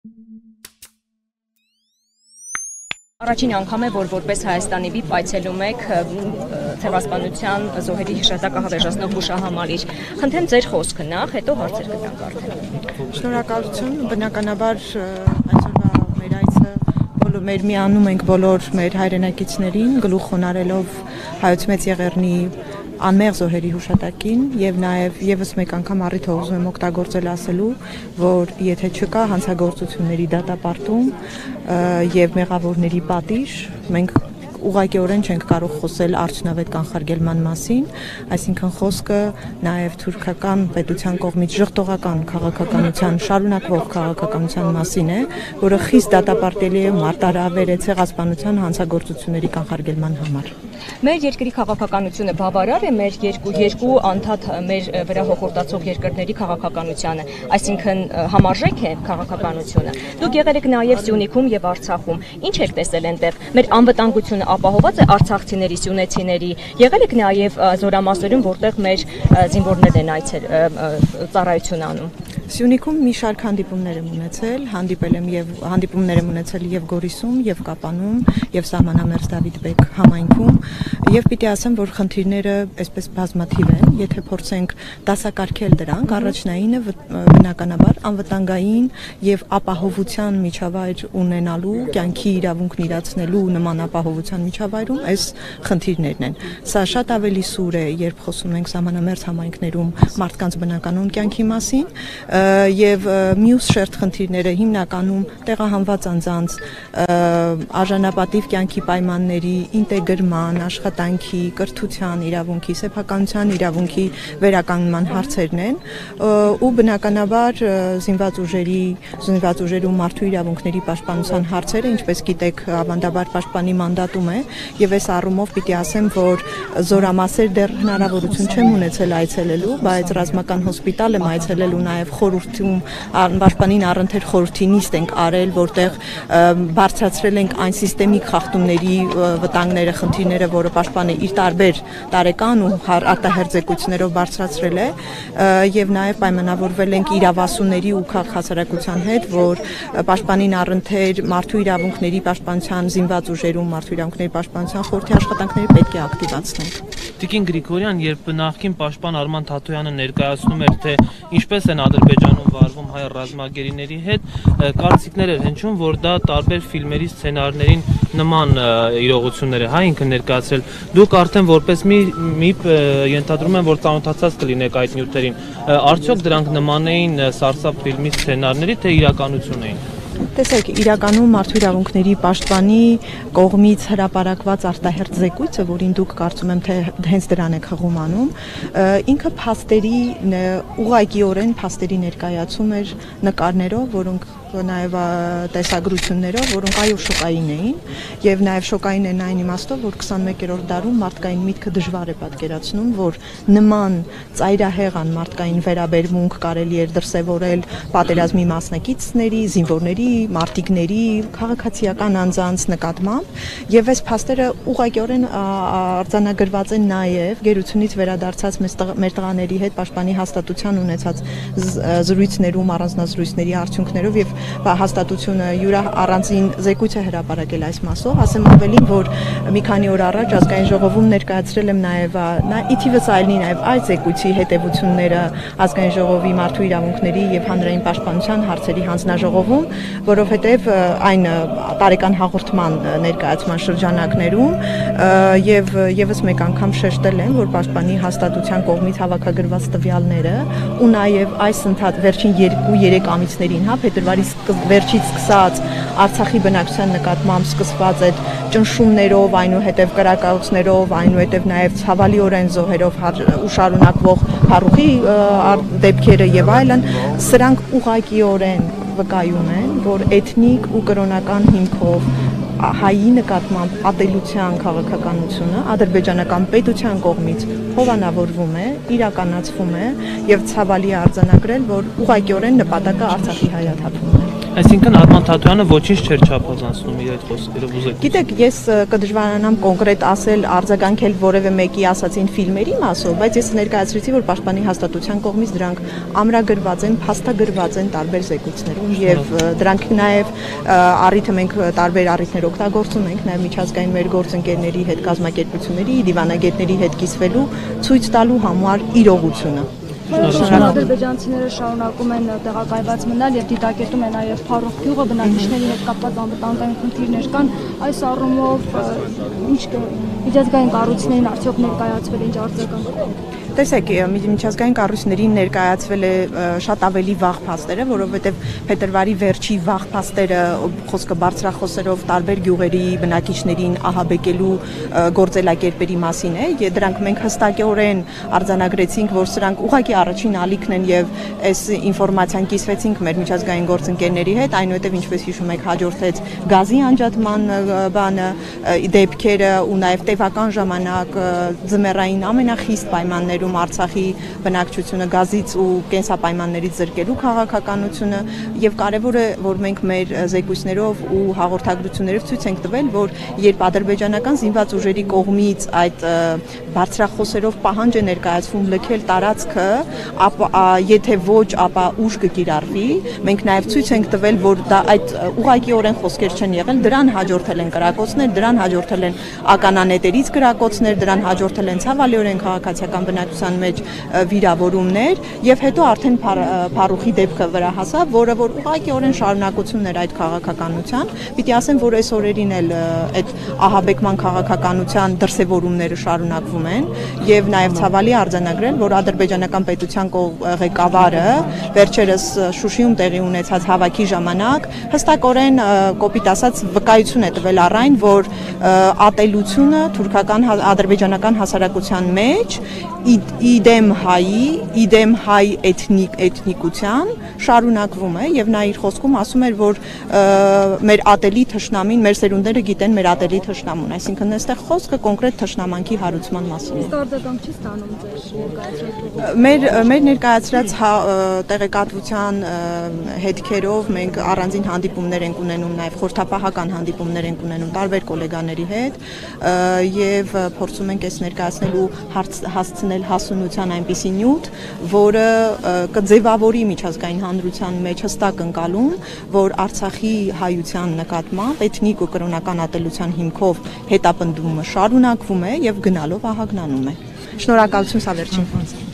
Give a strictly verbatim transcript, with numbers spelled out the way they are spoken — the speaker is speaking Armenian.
Առաջին անգամ է, որ որպես Հայաստանի վիպ այցելում եք Ցեղասպանության զոհերի հիշատակը հավերժացնող հուշահամալիր։ Խնդրեմ ձեր խոսքը նախ, հետո հարցեր կտանք արդեն։ Շնորհակալություն, բնականաբար այսօրվա մեր այցը բոլոր մեր միանում ենք բոլոր մեր հայրենակիցներին, գլուխ խոնարհելով Հայոց Մեծ Եղեռնի անմեղ զոհերի հուշատակին եւ նաեւ եւս մեկ անգամ առիթ ուզում եմ օգտագործել ասելու, որ եթե չկա հանցագործությունների դատապարտում եւ մեղավորների պատիժ, մենք ուղղակիորեն չենք կարող խոսել արդյունավետ կանխարգելման մասին, այսինքն խոսքը նաև թուրքական պետության կողմից ժխտողական քաղաքականության շարունակվող քաղաքականության մասին է, որը խիստ դատապարտելի է մարտահրավեր է ցեղասպանության հանցագործությունների կանխարգելման համար։ Մեր երկրի քաղաքականությունը բավարար է մեր երկու երկու անդադ մեր վրա հոխորտացող երկրների քաղաքականությանը, այսինքն համարժեք է քաղաքականությունը։ Դուք եղել եք նաև Սյունիքում եւ Արցախում։ Ինչ եք տեսել այնտեղ։ Մեր անվտանգությունը ապահոված է արցախցիների, սյունեցիների։ Եղել եք նաև Զորամասերում, որտեղ մեր զինվորներն են այցել ծառայություն անում։ Սյունիքում մի շարք հանդիպումներ եմ ունեցել, հանդիպել եմ եւ հանդիպումներ եմ ունեցել եւ Գորիսում, եւ Կապանում, եւ Սահմանամերձ Դավիթ-բեկ համայնքում, եւ պիտի ասեմ, որ խնդիրները այսպես բազմաթիվ են, եթե փորձենք դասակարգել դրանք, առաջնայինը բնականաբար անվտանգային եւ ապահովության միջավայր ունենալու, կյանքի իրավունքն իրացնելու նման ապահովության միջավայրում այս խնդիրներն են։ Սա շատ ավելի սուր է, երբ խոսում ենք սահմանամերձ համայնքներում մարդկանց բնականոն կյանքի մասին, եւ մյուս շերտ խնդիրները հիմնականում տեղահանված անձանց արժանապատիվ կյանքի պայմանների, ինտեգրման, աշխատանքի, կրթության իրավունքի, սեփականության իրավունքի վերականգնման հարցերն են, ու բնականաբար զինված ուժերի, զինված ուժերում մարդու իրավունքների պաշտպանության հարցերը, ինչպես գիտեք, ավանդաբար պաշտպանի մանդատում է, եւ այս առումով պիտի ասեմ, որ Զորամասեր դեռ հնարավորություն չեմ ունեցել այցելելու, բայց ռազմական հոսպիտալ եմ այցելել ու նաեւ խորհրդում պաշտպանին առընթեր խորհրդի նիստ ենք արել, որտեղ բարձրացրել ենք այն սիստեմիկ խախտումների վտանգները, խնդիրները, որը պաշտպանը իր տարբեր տարեկան ու արտահերձեկություններով բարձրացրել է, եւ նաեւ պայմանավորվել ենք իրավասուների ու քաղաքացիական հետ, որ պաշտպանին առընթեր մարդու իրավունքների պաշտպանության զինված ուժերում մարդու իրավունքների պաշտպանության խորհրդի աշխատանքները պետք է ակտիվացնենք։ Տիկին Գրիգորյան, երբ նախկին պաշտպան Արման Թաթոյանը ներկայացնում էր, թե ինչպես են Ադրբեջանում վարվում հայ ռազմագերիների հետ, կարծիքներ էր հնչում, որ դա տարբեր ֆիլմերի սցենարներին նման իրողություններ է, հա, ինքը ներկայացրել։ Դուք արդեն որպես մի միպ ենթադրում եմ, որ ծանոթացած կլինեք այդ նյութերին։ Արդյոք դրանք նման էին Սարսափ ֆիլմի սցենարների, թե իրականություն էին։ Տեսեք, իրականում մարդու իրավունքների պաշտպանի կողմից հրապարակված արտահերթ զեկույցը, որին դուք կարծում եմ, թե հենց դրան եք հղում անում, ինքը փաստերի ուղղակիորեն փաստերի ներկայացում էր նկարներով, որոնք նաև տեսագրություններով, որոնք այո շոկային էին, եւ նաև շոկային են այն իմաստով, որ քսանմեկերորդ դարում մարդկային միտքը դժվար է պատկերացնում, որ նման ծայրահեղան մարդկային վերաբերմունք կարելի էր դրսևորել պատերազմի մասնակիցների, զինվորների, մարտիկների, քաղաքացիական անձանց նկատմամբ, եւ այս փաստերը ուղղակիորեն արձանագրված են նաև գերությունից վերադարձած մեր տղաների հետ պաշտպանի հաստատության ունեցած զրույցներում, առանձնազրույցների արդյունքներով եւ հաստատությունը յուրա առանձին զեկույց է հրապարակել այս մասով, ասեմ ավելին, որ մի քանի օր առաջ ազգային ժողովում ներկայացրել եմ նաև ի թիվս այլնի նաև այդ զեկույցի հետևությունները ազգային ժողովի մարդու իրավունքների եւ հանրային պաշտպանության հարցերի հանձնաժողովում, որովհետեւ այն տարեկան հաղորդման ներկայացման շրջանակներում եւ եւս մեկ անգամ շեշտել եմ, որ պաշտպանի հաստատության կողմից հավաքագրված տվյալները ու նաեւ այս ընթաց վերջին երկու երեք ամիսներին, հա, փետրվարի վերջից սկսած Արցախի բնակչության նկատմամբ սկսված այդ ճնշումներով, այնուհետև կրակոցներով, այնուհետև նաև ցավալիորեն զոհերով ու շարունակվող փառուխի դեպքերը եւ այլն, սրանք ուղղակիորեն վկայում են, որ էթնիկ ու կրոնական հիմքով հայի նկատմամբ ատելության քաղաքականությունը ադրբեջանական պետության կողմից հովանավորվում է, իրականացվում է եւ ցավալի է արձանագրել, որ ուղղակիորեն նպատակը Արցախի հայաթափումն է։ Այսինքն Արման Թաթոյանը ոչինչ չէր չափազանցնում իր այդ խոսքերով ուզեք։ Գիտեք, ես կդժվարանամ կոնկրետ ասել արձագանքել որևէ մեկի ասացին ֆիլմերի մասով, բայց ես ներկայացրեցի, որ Պաշտպանի հաստատության կողմից դրանք ամրագրված են, փաստագրված են տարբեր զեկույցներում եւ դրանք նաեւ առիթը մենք տարբեր առիթներ օգտագործում ենք, նաեւ միջազգային մեր գործընկերների հետ, կազմակերպությունների, դիվանագետների հետ կիսվելու, ցույց տալու համար իրողությունը։ Ադրբեջանցիները շարունակում են տեղակայված մնալ եւ դիտակետում են նաեւ Փարող գյուղը, բնակիչների հետ կապված անվտանգային խնդիրներ կան։ Այս առումով ինչ միջազգային կառույցներին արդյոք ներկայացվել ինչ արձագանք։ Տեսեք, միջազգային կառույցներին ներկայացվել է շատ ավելի վաղ փաստերը, որովհետև փետրվարի վերջի վաղ փաստերը խոսքը բարձրախոսերով տարբեր գյուղերի բնակիչներին ահաբեկելու գործելակերպերի մասին է, եւ դրանք մենք հստակորեն արձանագրեցինք, որ սրանք ուղղակի առաջին ալիքն են եւ այս ինֆորմացիան կիսվեցինք մեր միջազգային գործընկերների հետ, այնուհետև ինչպես հիշում եք հաջորդեց գազի անջատման բանը, դեպքերը ու նաեւ տևական ժամանակ ձմեռային ամենախիստ պայմաններում Արցախի բնակչությունը գազից ու կենսապայմաններից զրկելու քաղաքականությունը եւ կարեւոր է որ մենք մեր զեկույցներով ու հաղորդագրություններով ցույց ենք տվել որ երբ ադրբեջանական զինված ուժերի կողմից այդ բարձրախոսերով պահանջ է ներկայացվում լքել տարածքը ապա եթե ոչ ապա ուժ կկիրառվի մենք նաեւ ցույց ենք տվել որ դա այդ ուղղակիորեն խոսքեր չեն եղել դրան հաջորդել են կրակոցներ դրան հաջորդել են ականանետերից կրակոցներ դրան հաջորդել են ցավալիորեն քաղաքացիական բնակչության մեջ վիրավորումներ եւ հետո արդեն Փարուխի դեպքը վրա հասավ, որը որ ուղղակիորեն շարունակությունն էր այդ քաղաքականության, պիտի ասեմ, որ այս օրերին էլ այդ ահաբեկման քաղաքականության դրսևորումները շարունակվում են եւ նաեւ ցավալի արձանագրել, որ ադրբեջանական պետության ղեկավարը վերջերս Շուշիում տեղի ունեցած հավաքի ժամանակ հստակորեն կոպիտ ասած վկայություն է տվել առ այն, որ ատելությունը թուրքական ադրբեջանական հասարակության մեջ իդեմ հայի, իդեմ հայ էթնիկ էթնիկության շարունակվում է եւ նա իր խոսքում ասում էր որ մեր ատելի թշնամին, մեր սերունդները գիտեն մեր ատելի թշնամուն, այսինքն այստեղ խոսքը կոնկրետ թշնամանքի հարուցման մասին է։ Իսկ արձագանք չի ստանում ձեր ներկայացրած։ Մեր մեր ներկայացրած տեղեկատվության հետքերով մենք առանձին հանդիպումներ ենք ունենում նաեւ խորհրդապահական հանդիպումներ ենք ունենում տարբեր գոլեգաների հետ եւ փորձում ենք այս ներկայացնելու հասցնել հասունության այնպիսի նյութ, որը կձևավորի միջազգային հանրության մեջ հստակ ընկալում, որ Արցախի հայության նկատմամբ էթնիկ ու կրոնական ատելության հիմքով հետապնդումը շարունակվում է եւ գնալով ահագնանում է։ Շնորհակալություն, սա վերջին։